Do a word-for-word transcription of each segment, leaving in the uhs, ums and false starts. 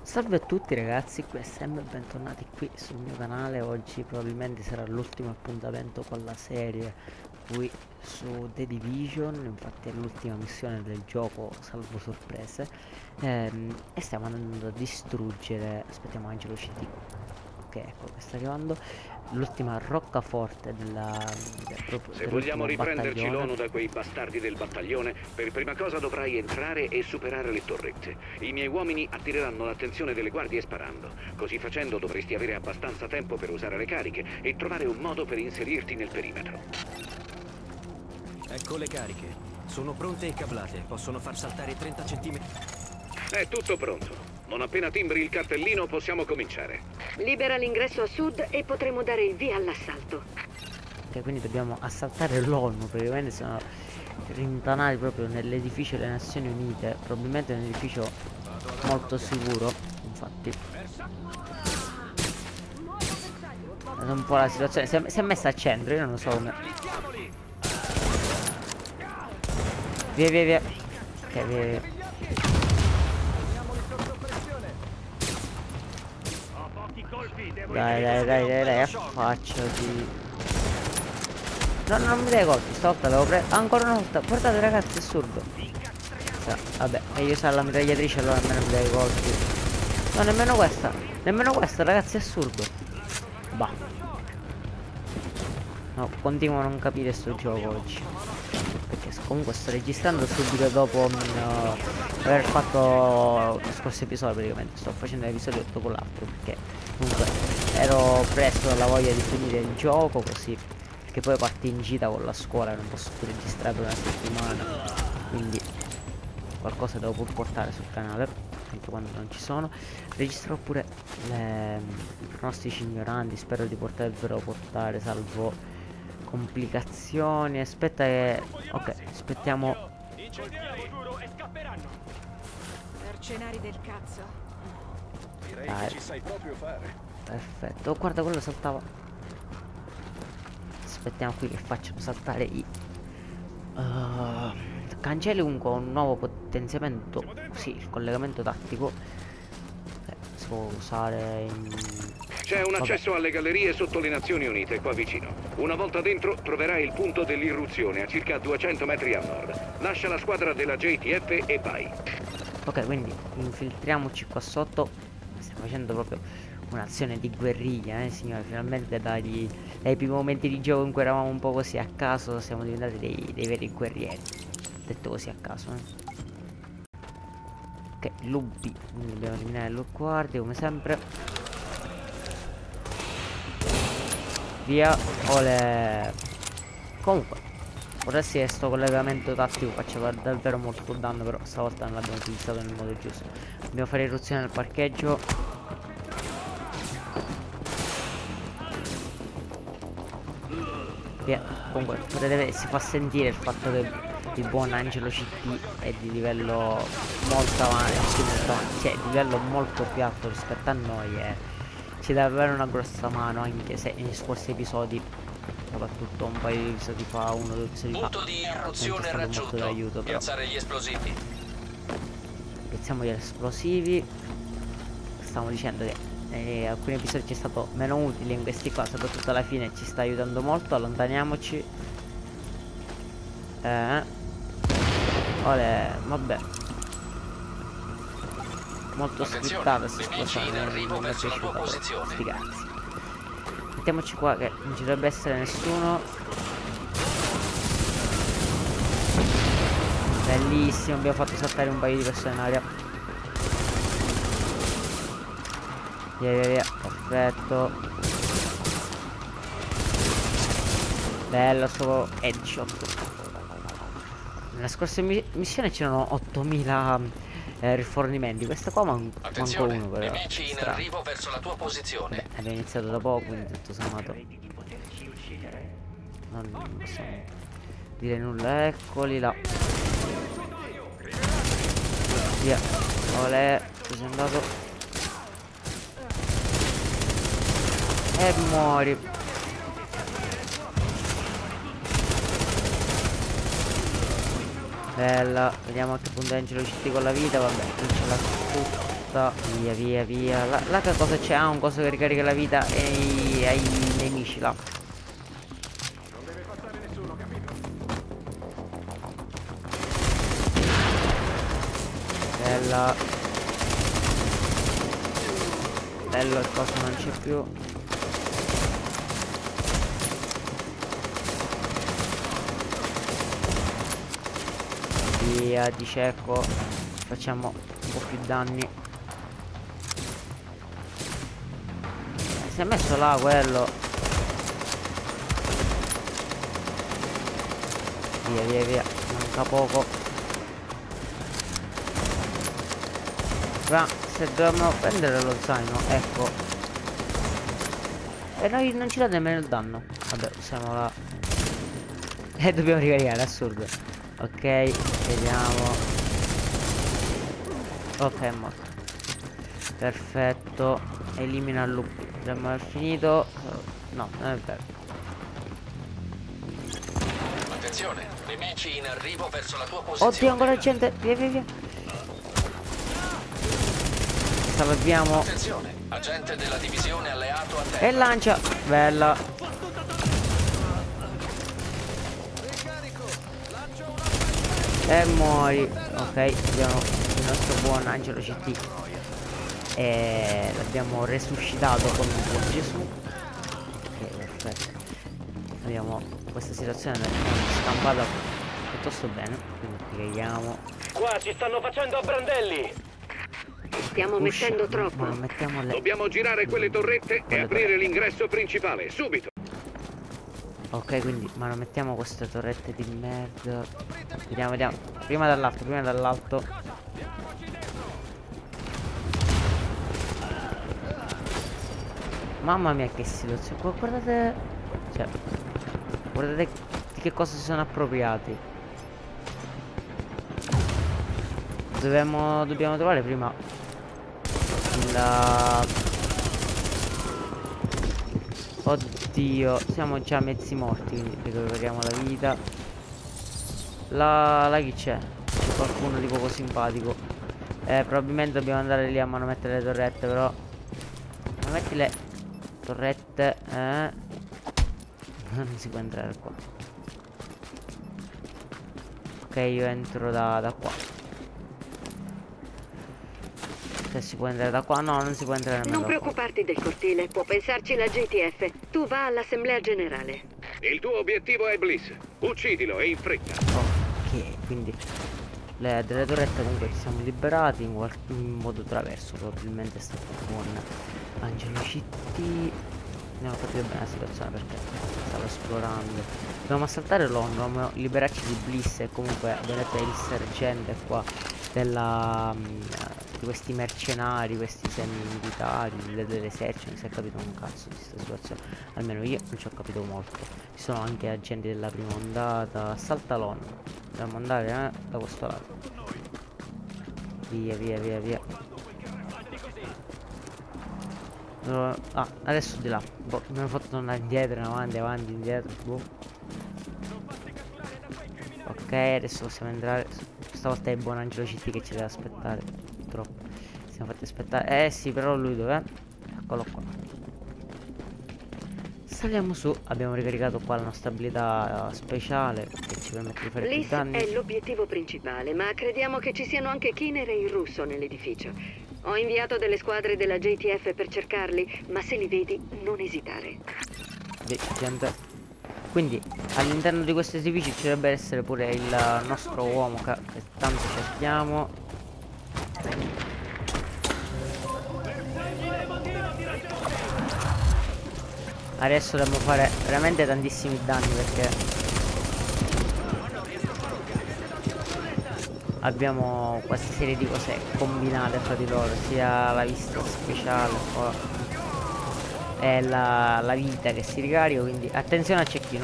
Salve a tutti ragazzi, qui è Sam e bentornati qui sul mio canale. Oggi probabilmente sarà l'ultimo appuntamento con la serie qui su The Division. Infatti è l'ultima missione del gioco, salvo sorprese. ehm, E stiamo andando a distruggere, aspettiamo Angelo C D. Ok, ecco che sta arrivando l'ultima roccaforte della, del, proprio, Se vogliamo dell'ultimo riprenderci battaglione. l'O N U da quei bastardi del battaglione, per prima cosa dovrai entrare e superare le torrette. I miei uomini attireranno l'attenzione delle guardie sparando. Così facendo dovresti avere abbastanza tempo per usare le cariche e trovare un modo per inserirti nel perimetro. Ecco le cariche. Sono pronte e cablate. Possono far saltare trenta centimetri. È tutto pronto. Non appena timbri il cartellino possiamo cominciare. Libera l'ingresso a sud e potremo dare il via all'assalto. Ok, quindi dobbiamo assaltare l'O N U, praticamente sono rintanati proprio nell'edificio delle Nazioni Unite, probabilmente un edificio molto sicuro, infatti. È un po' la situazione, si è, si è messa al centro, io non lo so come. Via via via. Ok, via via. Dai dai dai dai dai, affacciati. No, non mi dai colpi, stavolta l'avevo preso. Ancora una volta, guardate ragazzi, è assurdo. Sa, vabbè, e io sa la mitragliatrice, allora nemmeno mi dai colpi. No, nemmeno questa. Nemmeno questa, ragazzi, è assurdo. Bah. No, continuo a non capire sto gioco oggi. Perché comunque sto registrando subito dopo uh, aver fatto lo scorso episodio, praticamente. Sto facendo l'episodio dopo l'altro, perché comunque ero preso dalla voglia di finire il gioco così. Che poi parti in gita con la scuola e non posso più registrare per una settimana, quindi qualcosa devo pur portare sul canale anche quando non ci sono. Registrerò pure le, i pronostici ignoranti, spero di potervelo portare salvo complicazioni. Aspetta che ok, aspettiamo. Mercenari del cazzo. Direi Dai. che ci sai proprio fare. Perfetto, oh, guarda, quello saltava. Aspettiamo qui che facciano saltare i uh, cancelli. Comunque un nuovo potenziamento. Sì, il collegamento tattico eh, si può usare in... C'è un Vabbè. accesso alle gallerie sotto le Nazioni Unite qua vicino. Una volta dentro troverai il punto dell'irruzione a circa duecento metri a nord. Lascia la squadra della J T F e vai. Ok, quindi infiltriamoci qua sotto. Stiamo facendo proprio un'azione di guerriglia, eh signore. Finalmente dai, dai primi momenti di gioco in cui eravamo un po' così a caso siamo diventati dei, dei veri guerrieri. Detto così a caso, eh. Ok, lupi. Quindi dobbiamo eliminare le guardie come sempre. Via. Ole. Comunque vorresti che sto collegamento tattico faccia davvero molto danno, però stavolta non l'abbiamo utilizzato nel modo giusto. Dobbiamo fare irruzione nel parcheggio. Via. Comunque potete vedere, si fa sentire il fatto che il buon Angelo C D è di livello molto avanti, molto avanti, cioè di livello molto più alto rispetto a noi e ci deve avere una grossa mano, anche se negli scorsi episodi, soprattutto un paio di episodi fa, uno o due episodi fa, Punto di non c'è irruzione stato molto raggiunto. d'aiuto, però Piazzare gli esplosivi. piazziamo gli esplosivi. Stavo dicendo che eh, alcuni episodi ci è stato meno utile, in questi qua soprattutto alla fine ci sta aiutando molto. Allontaniamoci. Eh Olè, vabbè, molto scriptata questa esplosione, non mi è piaciuta però, sti cazzi. Mettiamoci qua che non ci dovrebbe essere nessuno. Bellissimo, abbiamo fatto saltare un paio di persone in aria. Via via via, perfetto. Bello sto headshot. Nella scorsa mi missione c'erano ottomila eh, rifornimenti. Questa qua man manco uno però. Nemici in Strano. arrivo verso la tua posizione. Beh, abbiamo iniziato da poco, quindi tutto sommato non possiamo dire nulla. Eccoli là. Via. Olè, tu sei andato. E muori. Bella, vediamo a che punto Angelo ci con la vita, vabbè, non ce l'ha tutto. morta. Via via via. Là, là che cosa c'è? Ah, un coso che ricarica la vita ai, ai nemici là. Bella. Bello, il coso non c'è più. Via di cieco. Facciamo un po' più danni. Eh, si è messo là quello. Via via via. Manca poco. Ma se dobbiamo prendere lo zaino, ecco. E noi non ci dà nemmeno il danno. Vabbè, siamo là. E dobbiamo ricaricare, assurdo. Ok, vediamo. Ok, è morto. Perfetto. Elimina il loop. Dovremmo aver finito. No, non è vero. Attenzione, nemici in arrivo verso la tua posizione. Oddio, ancora gente. Via via via. Salviamo. Attenzione, agente della divisione alleato a terra. E lancia. Bella. E muori. Ok, abbiamo il nostro buon Angelo C T. E l'abbiamo resuscitato con il buon Gesù. Ok, perfetto. Abbiamo questa situazione scampata piuttosto bene. Quindi creiamo. Qua ci stanno facendo a brandelli. Stiamo Push, mettendo troppo. ma mettiamo le... Dobbiamo girare quelle torrette Quelle e aprire torrette. l'ingresso principale, subito. Ok, quindi ma non mettiamo queste torrette di merda. Vediamo, vediamo. Prima dall'alto, prima dall'alto. Mamma mia che situazione. Gu- Guardate. Cioè. Guardate di che cosa si sono appropriati. Dobbiamo, dobbiamo trovare prima la... Oddio, siamo già mezzi morti, quindi recuperiamo la vita. La... la chi c'è? C'è qualcuno di poco simpatico. Eh, probabilmente dobbiamo andare lì a manomettere le torrette, però. Ma metti le torrette, eh. Non si può entrare qua. Ok, io entro da, da qua. Se si può entrare da qua? No, non si può entrare nemmeno Non da qua. preoccuparti del cortile, può pensarci la J T F. Tu va all'assemblea generale. Il tuo obiettivo è Bliss. Uccidilo e in fretta. Ok, quindi le, delle torrette comunque ci siamo liberati in, qual- in modo traverso. Probabilmente è stato con Angelo C T. Non ho capito bene la situazione perché stavo esplorando. Dobbiamo assaltare l'ONU, dobbiamo liberarci di Bliss e comunque vedete il sergente qua della... Um, di questi mercenari, questi semi-militari, dell'esercito, non si è capito un cazzo di questa situazione. Almeno io non ci ho capito molto. Ci sono anche agenti della prima ondata. Assalta l'ONU. Dobbiamo andare eh, da questo lato. Via, via, via, via. Uh, ah, adesso di là. Boh, mi hanno fatto tornare indietro, in avanti, avanti, indietro. Boh. Ok, adesso possiamo entrare. Stavolta è il buon Angelo C T che ci deve aspettare. Troppo. Siamo fatti aspettare. Eh sì, però lui dov'è? Eccolo qua. Saliamo su. Abbiamo ricaricato qua la nostra abilità uh, speciale che ci permette di fare più Bliss danni. è l'obiettivo principale, ma crediamo che ci siano anche Kiner e il russo nell'edificio. Ho inviato delle squadre della J T F per cercarli, ma se li vedi non esitare. Beh, gente. Quindi all'interno di questo edificio ci dovrebbe essere pure il nostro uomo che, che tanto cerchiamo. Adesso dobbiamo fare veramente tantissimi danni perché abbiamo questa serie di cose combinate fra di loro, sia la vista speciale o e la, la vita che si ricarica, quindi attenzione al cecchino.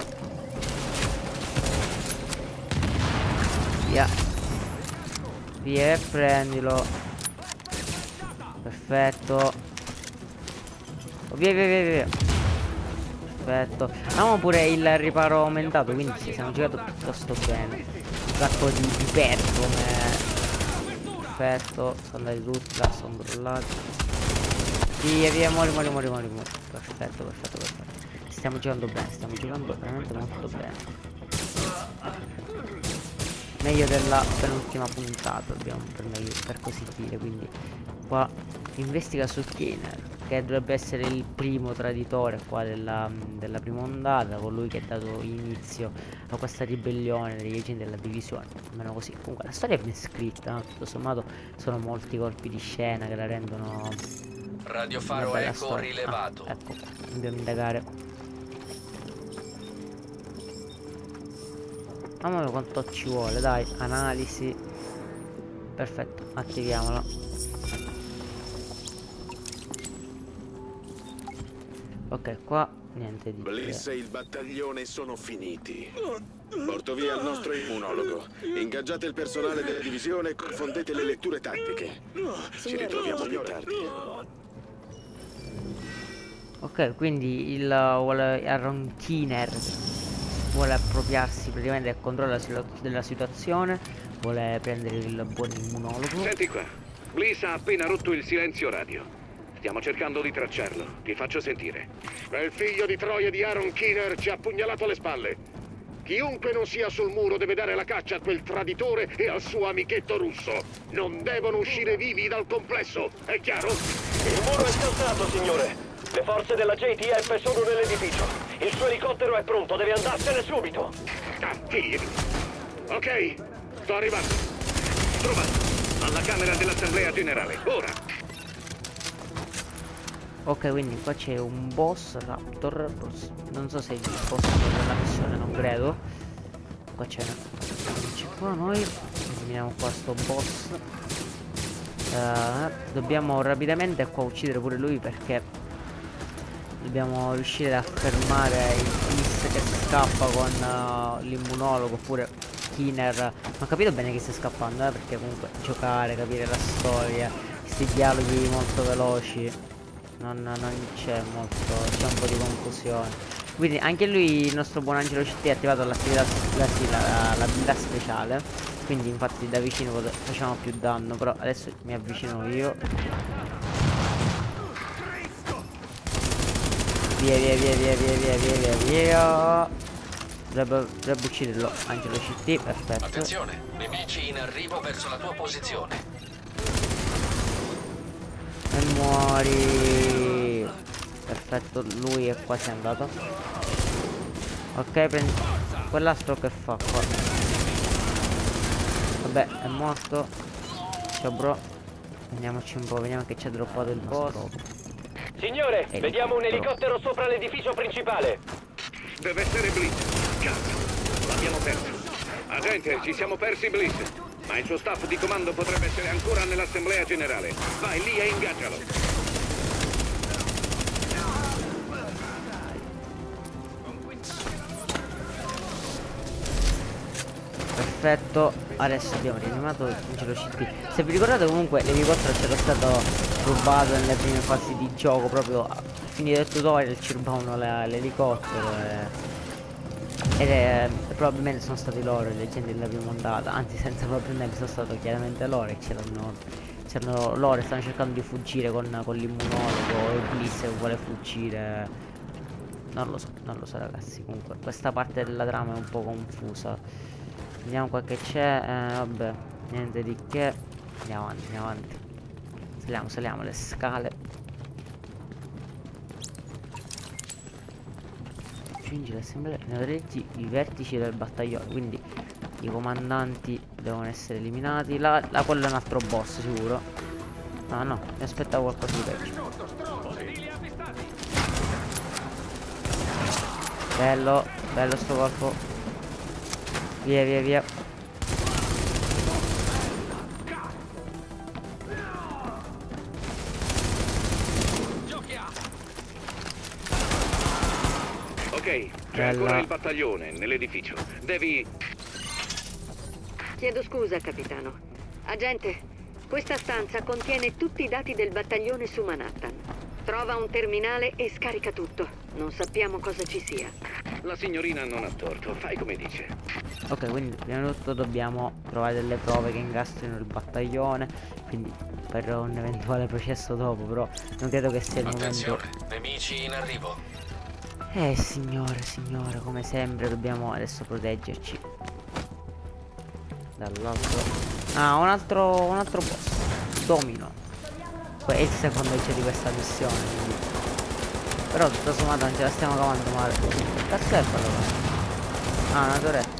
Via. Via e prendilo. Perfetto. Oh, via via via via. Perfetto. Abbiamo pure il riparo aumentato, quindi ci siamo giocato piuttosto bene. Un sacco di, di perk come perfetto, sono andati tutti là, sono crollati. Via, via, muori, muori, muori, muori, muori. Perfetto, perfetto, perfetto. Stiamo giocando bene, stiamo giocando veramente molto bene. Meglio della penultima puntata, dobbiamo per, meglio, per così dire. Quindi qua investiga su Keener, che dovrebbe essere il primo traditore qua della, della prima ondata, colui che ha dato inizio a questa ribellione degli agenti della divisione, almeno così. Comunque la storia è ben scritta, no? Tutto sommato sono molti colpi di scena che la rendono Radio una Faro bella Eco storia. rilevato. Ah, ecco, dobbiamo indagare. Mamma quanto ci vuole, dai, analisi. Perfetto, attiviamola. Ok, qua niente di Bliss e il battaglione sono finiti. Porto via il nostro immunologo. Ingaggiate il personale della divisione e confondete le letture tattiche. Ci ritroviamo più tardi. Ok, quindi il vuole Aaron Keener vuole appropriarsi praticamente del controllo della, della situazione, vuole prendere il buon immunologo. Senti qua, Bliss ha appena rotto il silenzio radio. Stiamo cercando di tracciarlo, ti faccio sentire. Quel figlio di Troia di Aaron Keener ci ha pugnalato alle spalle. Chiunque non sia sul muro deve dare la caccia a quel traditore e al suo amichetto russo. Non devono uscire vivi dal complesso, è chiaro? Il muro è scalzato, signore. Le forze della J T F sono nell'edificio. Il suo elicottero è pronto, deve andarsene subito. Cattivi. Ok, sto arrivando. Trovato, alla camera dell'assemblea generale, ora. Ok, quindi qua c'è un boss Raptor. Non so se è il boss della missione, non credo. Qua c'è c'è qua noi. Eliminiamo qua sto boss. uh, Dobbiamo rapidamente qua uccidere pure lui, perché dobbiamo riuscire a fermare il Bliss che scappa con uh, l'immunologo, oppure Keener. Non ho capito bene chi sta scappando, eh, perché comunque giocare, capire la storia, questi dialoghi molto veloci, non, non c'è molto, c'è un po' di confusione. Quindi anche lui, il nostro buon Angelo C T, ha attivato l'attività, la, sì, la, l'abilità speciale. Quindi infatti da vicino facciamo più danno. Però adesso mi avvicino io. Via via via via via via via via via. Dovrebbe, dovrebbe ucciderlo Angelo C T, perfetto. Attenzione, nemici in arrivo verso la tua posizione. E muori. Perfetto, lui è quasi andato. Ok, prendi quell'astro che fa qua. Vabbè, è morto. Ciao bro. Andiamoci un po', vediamo che ci ha droppato il boss. Signore, Elicottero. vediamo un elicottero sopra l'edificio principale. Deve essere Bliss. Cazzo, l'abbiamo perso. Agente, ci siamo persi Bliss. Ma il suo staff di comando potrebbe essere ancora nell'assemblea generale. Vai lì e ingaggialo. Perfetto, adesso abbiamo rianimato Angelo C T. Se vi ricordate, comunque l'elicottero c'era stato rubato nelle prime fasi di gioco. Proprio a finire il tutorial ci rubavano l'elicottero e... ed è, probabilmente sono stati loro le leggende della prima ondata. Anzi, senza probabilmente, sono stato chiaramente loro e c'erano c'erano loro e stanno cercando di fuggire con, con l'immunologo e Bliss che vuole fuggire. Non lo so, non lo so ragazzi. Comunque questa parte della trama è un po' confusa. Vediamo qua che c'è, eh, vabbè, niente di che. Andiamo avanti, andiamo avanti. Saliamo, saliamo le scale. Giungi l'assemblea, inadretti i vertici del battaglione. Quindi i comandanti devono essere eliminati. Là, là quello è un altro boss sicuro. No, no, mi aspettavo qualcosa di peggio. Bello, bello sto colpo. Via, via, via. Ok, c'è ancora il battaglione nell'edificio. Devi... Chiedo scusa, capitano. Agente, questa stanza contiene tutti i dati del battaglione su Manhattan. Trova un terminale e scarica tutto. Non sappiamo cosa ci sia. La signorina non ha torto, fai come dice. Ok, quindi prima di tutto dobbiamo trovare delle prove che incastrino il battaglione, quindi per un eventuale processo dopo, però non credo che sia il Attenzione, momento. nemici in arrivo. Eh signore, signore, come sempre dobbiamo adesso proteggerci dall'altro. Ah, un altro, un altro boss, Domino. Poi è il secondo che c'è di questa missione, quindi. Però tutto sommato non ce la stiamo cavando male. Che cazzo è quello? Ah, una torretta.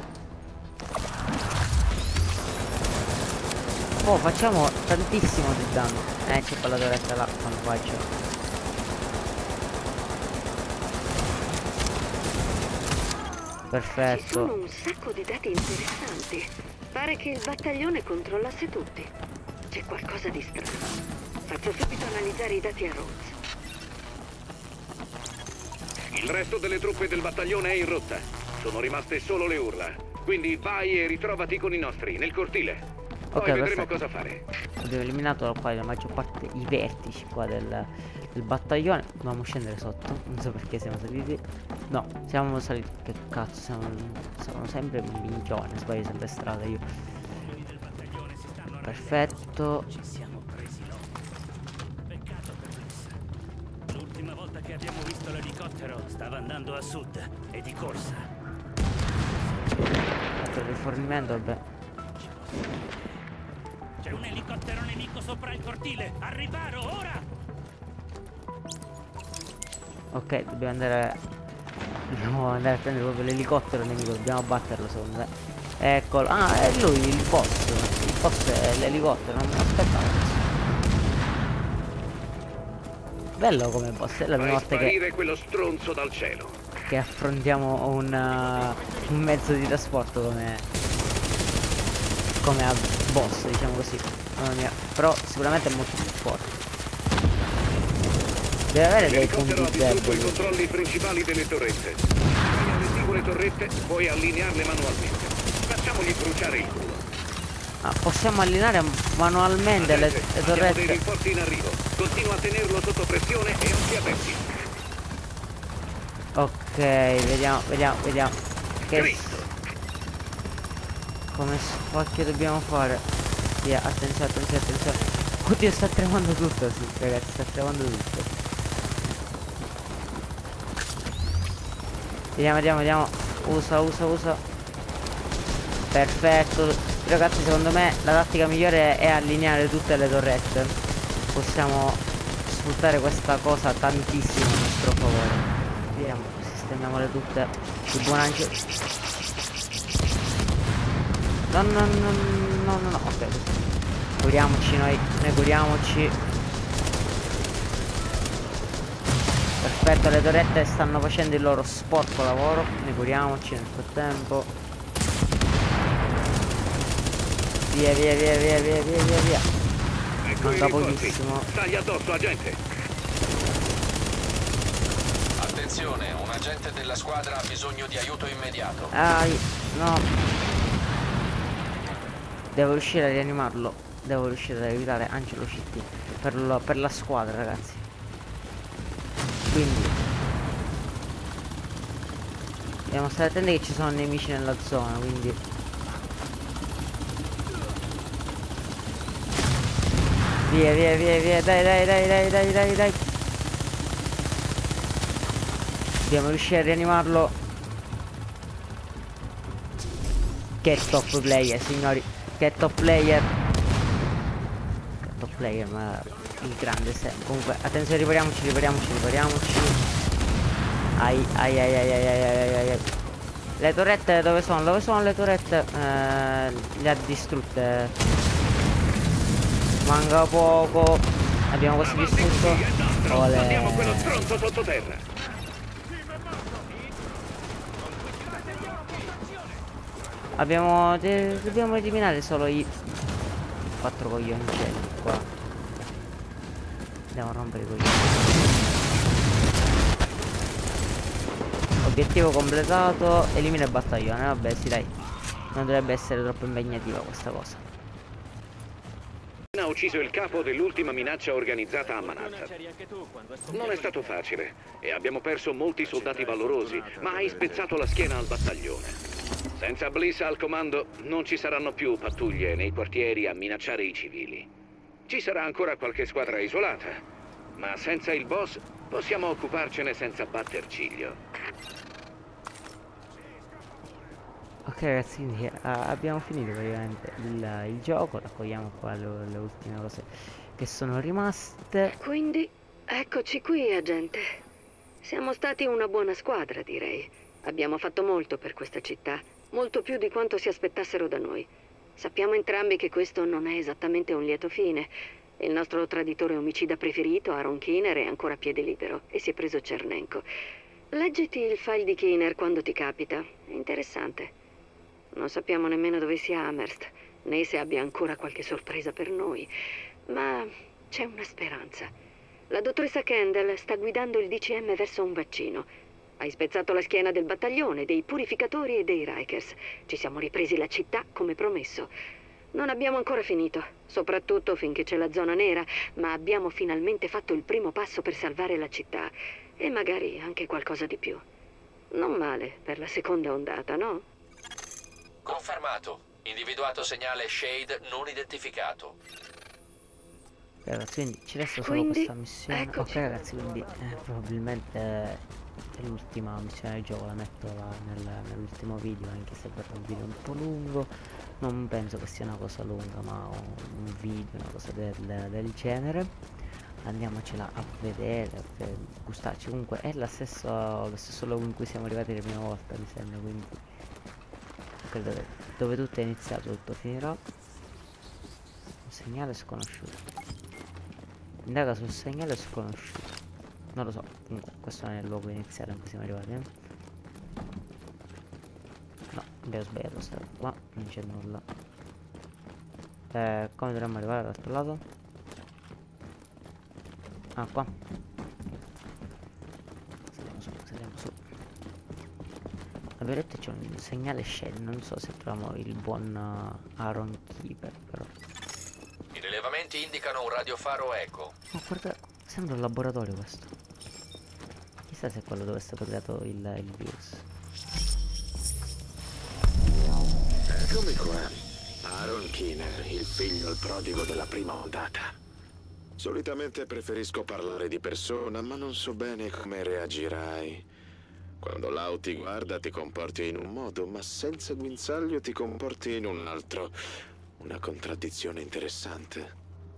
Oh, facciamo tantissimo di danno. Eh, c'è quella torretta là, quando faccio. Perfetto. Ci sono un sacco di dati interessanti. Pare che il battaglione controllasse tutti. C'è qualcosa di strano. Faccio subito analizzare i dati a Rhodes. Il resto delle truppe del battaglione è in rotta. Sono rimaste solo le urla. Quindi vai e ritrovati con i nostri nel cortile. Poi Ok, vedremo perfetto. cosa fare. Abbiamo eliminato qua la maggior parte i vertici qua del, del battaglione. Dobbiamo scendere sotto. Non so perché siamo saliti. No, siamo saliti. Che cazzo, siamo, siamo sempre un minchione. Sbaglio sempre strada io. Perfetto. L'ultima volta che abbiamo visto l'elicottero stava andando a sud e di corsa. Altro rifornimento, vabbè. C'è un elicottero nemico sopra il cortile! Al riparo, ora! Ok, dobbiamo andare. Dobbiamo andare a prendere proprio l'elicottero nemico. Dobbiamo batterlo secondo me. Eccolo. Ah, è lui il boss. Il boss è l'elicottero. Non mi aspettavo. Bello come boss. È la prima Fai volta che, sparire quello stronzo dal cielo. che affrontiamo un, uh, un mezzo di trasporto come. Come a boss, diciamo così. Mamma mia. Però sicuramente è molto più forte. Deve avere dei punti L'elicottero ha distrutto i deboli. controlli principali delle torrette. Vai alle singole torrette, puoi allinearle manualmente. Facciamogli bruciare il culo. Ah, possiamo allineare manualmente le, Agente, le abbiamo dei torrette. rinforzi in arrivo. Continua a tenerlo sotto pressione e occhi aperti. Ok, vediamo, vediamo, vediamo. Che Cristo. come spacchio dobbiamo fare? Via, attenzione, attenzione, attenzione. Oddio, sta tremando tutto, sì, ragazzi, sta tremando tutto. Vediamo, vediamo, vediamo. Usa, usa, usa. Perfetto. Ragazzi, secondo me la tattica migliore è allineare tutte le torrette. Possiamo sfruttare questa cosa tantissimo a nostro favore. Vediamo, sistemiamole tutte di buon angelo. No, no, no, no, no, no, ok. Curiamoci noi, noi curiamoci. Perfetto, le torrette stanno facendo il loro sporco lavoro. Ne curiamoci nel frattempo. Via, via, via, via, via, via, via, via. Ecco i Manca rinforzi. pochissimo. Stagli addosso, agente. Attenzione, un agente della squadra ha bisogno di aiuto immediato. Ah, no. Devo riuscire a rianimarlo. Devo riuscire ad aiutare Angelo C T per, lo, per la squadra, ragazzi. Quindi dobbiamo stare attenti che ci sono nemici nella zona, quindi via, via, via, via, dai, dai, dai, dai, dai, dai, dai. Dobbiamo riuscire a rianimarlo. Che top player, signori. Che top player. Che top player, ma il grande se. Comunque, attenzione, ripariamoci, ripariamoci, ripariamoci. Ai, ai, ai, ai, ai, ai, ai, ai, ai. Le torrette dove sono? Dove sono le torrette? Eh, le ha distrutte. Manca poco. Abbiamo questo distrutto. Olè. Abbiamo quello stronzo sottoterra. Abbiamo. De dobbiamo eliminare solo i quattro coglioncelli qua. Andiamo a rompere i coglioni. Obiettivo completato. Elimina il battaglione. Vabbè, sì, dai. Non dovrebbe essere troppo impegnativa questa cosa. Ha ucciso il capo dell'ultima minaccia organizzata a Manhattan. Non è stato facile e abbiamo perso molti soldati valorosi, ma hai spezzato la schiena al battaglione. Senza Bliss al comando non ci saranno più pattuglie nei quartieri a minacciare i civili. Ci sarà ancora qualche squadra isolata, ma senza il boss possiamo occuparcene senza batter ciglio. Ok ragazzi, quindi uh, abbiamo finito praticamente il, il gioco, raccogliamo qua le, le ultime cose che sono rimaste. Quindi, eccoci qui, agente. Siamo stati una buona squadra, direi. Abbiamo fatto molto per questa città, molto più di quanto si aspettassero da noi. Sappiamo entrambi che questo non è esattamente un lieto fine. Il nostro traditore omicida preferito, Aaron Keener, è ancora a piede libero e si è preso Chernenko. Leggiti il file di Keener quando ti capita, è interessante. Non sappiamo nemmeno dove sia Amherst, né se abbia ancora qualche sorpresa per noi. Ma c'è una speranza. La dottoressa Kendall sta guidando il D C M verso un vaccino. Hai spezzato la schiena del battaglione, dei purificatori e dei Rikers. Ci siamo ripresi la città come promesso. Non abbiamo ancora finito, soprattutto finché c'è la zona nera, ma abbiamo finalmente fatto il primo passo per salvare la città. E magari anche qualcosa di più. Non male per la seconda ondata, no? Confermato. Individuato segnale Shade non identificato. Ok, ragazzi, quindi ci resta solo Quindi, questa missione. eccoci. Ok ragazzi, quindi eh, probabilmente è l'ultima missione del gioco, la metto là nel, nell'ultimo video, anche se verrà un video un po' lungo. Non penso che sia una cosa lunga, ma un video, una cosa del, del genere. Andiamocela a vedere, per gustarci. Comunque è la stessa, lo stesso luogo in cui siamo arrivati la prima volta, mi sembra, quindi credo che dove tutto è iniziato tutto finirà. Un segnale sconosciuto. Indaga sul segnale sconosciuto. Non lo so, comunque questo non è il luogo iniziale in cui siamo arrivati, eh? No, abbiamo sbagliato, stare qua, non c'è nulla. Eh, come dovremmo arrivare dall'altro lato? Ah, qua. Saliamo su, saliamo su. Avevo detto c'è un segnale Shell, non so se troviamo il buon uh, Aaron Keeper, però. I rilevamenti indicano un radiofaro eco. Ma guarda, sembra un laboratorio questo. Chissà se è quello dove è stato creato il, il virus. Eccomi qua. Aaron Keener, il figlio il prodigo della prima ondata. Solitamente preferisco parlare di persona, ma non so bene come reagirai. Quando Lau ti guarda ti comporti in un modo, ma senza guinzaglio ti comporti in un altro. Una contraddizione interessante.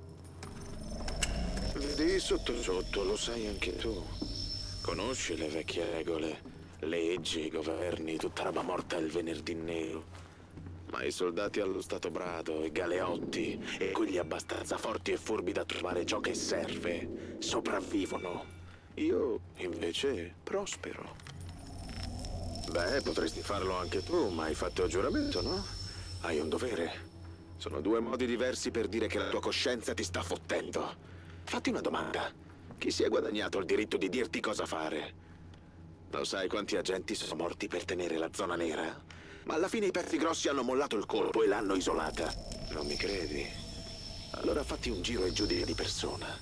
Vedi sotto sotto, lo sai anche tu. Conosci le vecchie regole, leggi, governi, tutta roba morta il venerdì nero. Ma i soldati allo stato brado, i galeotti e quelli abbastanza forti e furbi da trovare ciò che serve sopravvivono. Io invece prospero. Beh, potresti farlo anche tu, ma hai fatto il giuramento, no? Hai un dovere. Sono due modi diversi per dire che la tua coscienza ti sta fottendo. Fatti una domanda. Chi si è guadagnato il diritto di dirti cosa fare? Lo sai quanti agenti sono morti per tenere la zona nera? Ma alla fine i pezzi grossi hanno mollato il colpo e l'hanno isolata. Non mi credi? Allora fatti un giro e giudica di persona.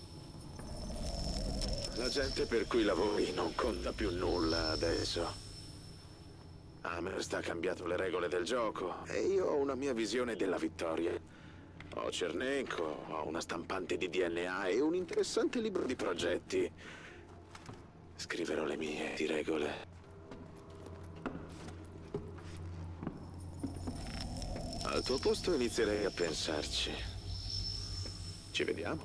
La gente per cui lavori non conta più nulla adesso. Amherst ha cambiato le regole del gioco e io ho una mia visione della vittoria. Ho Chernenko, ho una stampante di D N A e un interessante libro di progetti. Scriverò le mie di regole. Al tuo posto inizierei a pensarci. Ci vediamo?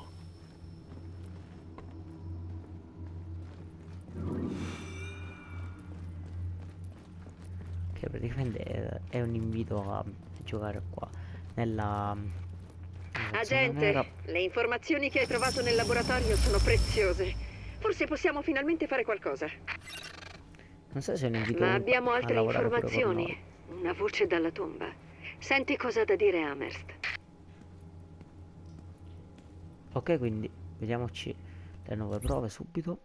Che praticamente è, è un invito a giocare qua nella, nella Agente, le informazioni che hai trovato nel laboratorio sono preziose. Forse possiamo finalmente fare qualcosa. Non so se è un invito Ma abbiamo a altre lavorare pure con informazioni. noi. Una voce dalla tomba. Senti cosa ha da dire Amherst. Ok, quindi vediamoci le nuove prove subito.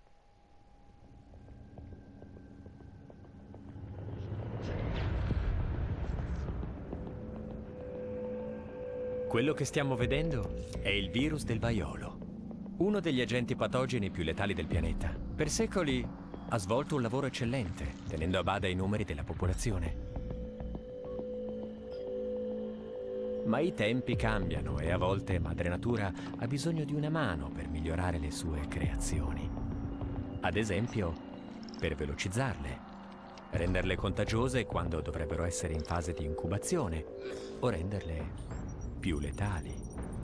Quello che stiamo vedendo è il virus del vaiolo, uno degli agenti patogeni più letali del pianeta. Per secoli ha svolto un lavoro eccellente, tenendo a bada i numeri della popolazione. Ma i tempi cambiano e a volte Madre Natura ha bisogno di una mano per migliorare le sue creazioni. Ad esempio, per velocizzarle, renderle contagiose quando dovrebbero essere in fase di incubazione o renderle più letali.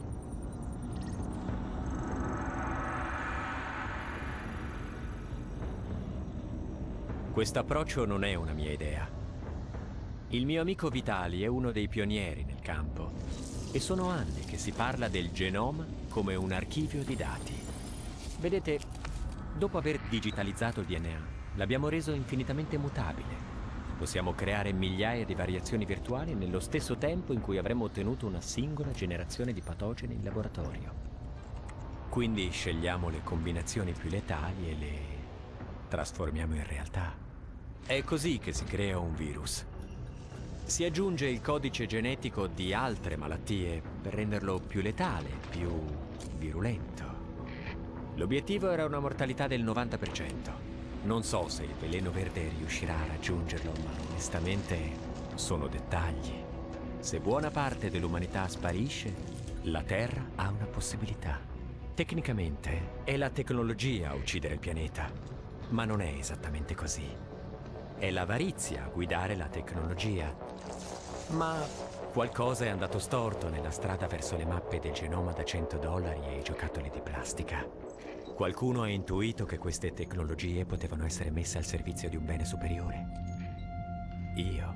Questo approccio non è una mia idea. Il mio amico Vitali è uno dei pionieri nel campo e sono anni che si parla del genoma come un archivio di dati. Vedete, dopo aver digitalizzato il D N A, l'abbiamo reso infinitamente mutabile. Possiamo creare migliaia di variazioni virtuali nello stesso tempo in cui avremmo ottenuto una singola generazione di patogeni in laboratorio. Quindi scegliamo le combinazioni più letali e le trasformiamo in realtà. È così che si crea un virus. Si aggiunge il codice genetico di altre malattie per renderlo più letale, più virulento. L'obiettivo era una mortalità del novanta per cento. Non so se il veleno verde riuscirà a raggiungerlo, ma onestamente sono dettagli. Se buona parte dell'umanità sparisce, la Terra ha una possibilità. Tecnicamente è la tecnologia a uccidere il pianeta, ma non è esattamente così. È l'avarizia a guidare la tecnologia. Ma qualcosa è andato storto nella strada verso le mappe del genoma da cento dollari e i giocattoli di plastica. Qualcuno ha intuito che queste tecnologie potevano essere messe al servizio di un bene superiore. Io.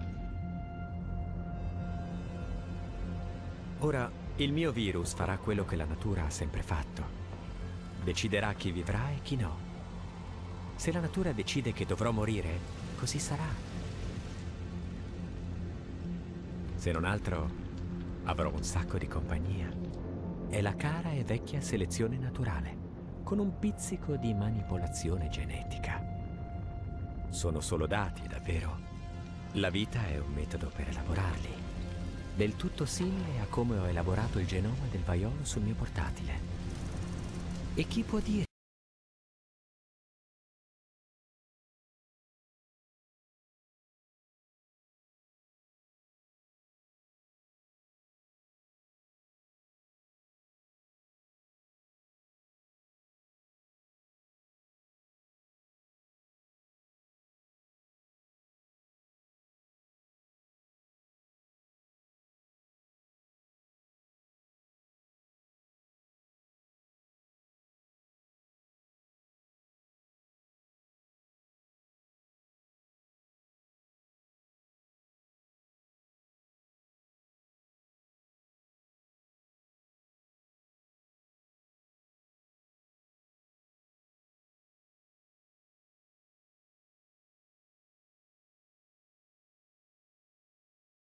Ora, il mio virus farà quello che la natura ha sempre fatto. Deciderà chi vivrà e chi no. Se la natura decide che dovrò morire, così sarà. Se non altro, avrò un sacco di compagnia. È la cara e vecchia selezione naturale, con un pizzico di manipolazione genetica. Sono solo dati, davvero. La vita è un metodo per elaborarli, del tutto simile a come ho elaborato il genoma del vaiolo sul mio portatile. E chi può dire